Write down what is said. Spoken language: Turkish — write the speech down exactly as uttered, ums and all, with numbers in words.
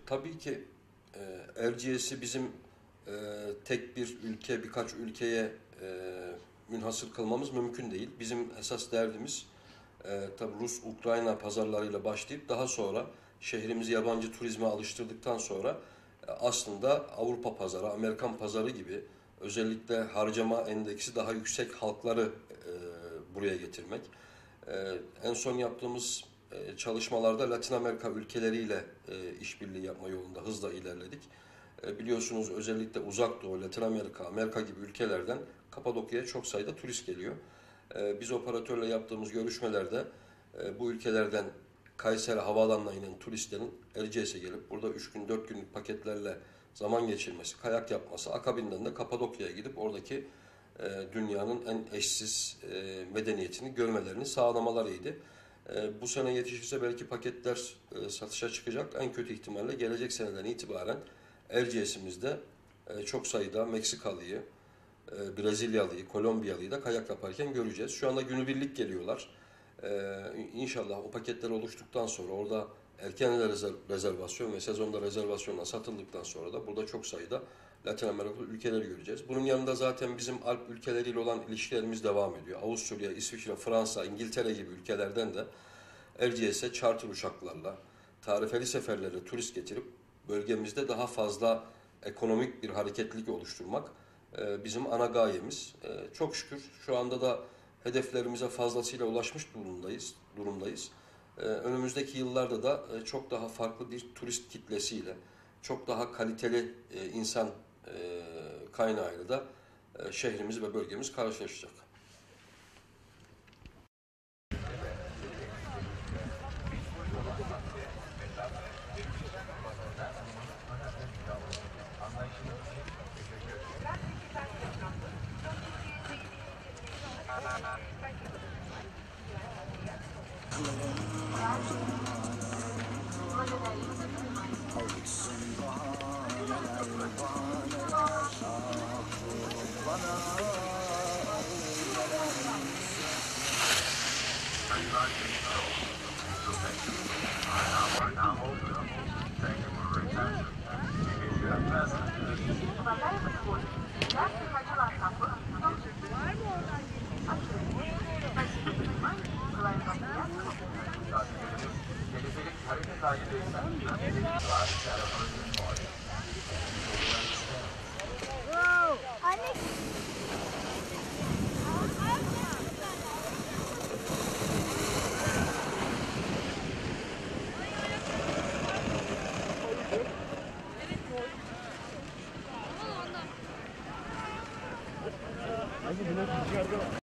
Tabii ki e, Erciyes'i bizim e, tek bir ülke, birkaç ülkeye e, münhasır kılmamız mümkün değil. Bizim esas derdimiz e, tabii Rus-Ukrayna pazarlarıyla başlayıp daha sonra şehrimizi yabancı turizme alıştırdıktan sonra e, aslında Avrupa pazarı, Amerikan pazarı gibi özellikle harcama endeksi daha yüksek halkları e, buraya getirmek. E, en son yaptığımız e, çalışmalarda Latin Amerika ülkeleriyle e, işbirliği yapma yolunda hızla ilerledik. E, biliyorsunuz özellikle Uzak Doğu, Latin Amerika, Amerika gibi ülkelerden Kapadokya'ya çok sayıda turist geliyor. E, biz operatörle yaptığımız görüşmelerde e, bu ülkelerden Kayseri Havaalanı'na inen turistlerin Erciyes'e gelip burada üç gün dört günlük paketlerle zaman geçirmesi, kayak yapması, akabinden de Kapadokya'ya gidip oradaki e, dünyanın en eşsiz e, medeniyetini görmelerini sağlamalarıydı. E, bu sene yetişirse belki paketler e, satışa çıkacak. En kötü ihtimalle gelecek seneden itibaren Erciyes'imizde e, çok sayıda Meksikalıyı, e, Brezilyalıyı, Kolombiyalıyı da kayak yaparken göreceğiz. Şu anda günübirlik geliyorlar. E, inşallah o paketler oluştuktan sonra orada erken rezervasyon ve sezonda rezervasyonla satıldıktan sonra da burada çok sayıda Latin Amerika ülkeleri göreceğiz. Bunun yanında zaten bizim Alp ülkeleriyle olan ilişkilerimiz devam ediyor. Avusturya, İsviçre, Fransa, İngiltere gibi ülkelerden de Erciyes'e charter uçaklarla, tarifeli seferlerle turist getirip bölgemizde daha fazla ekonomik bir hareketlilik oluşturmak e, bizim ana gayemiz. E, çok şükür şu anda da hedeflerimize fazlasıyla ulaşmış durumdayız. durumdayız. E, önümüzdeki yıllarda da e, çok daha farklı bir turist kitlesiyle, çok daha kaliteli e, insan e, kaynağıyla da e, şehrimiz ve bölgemiz karşılaşacak. Hangi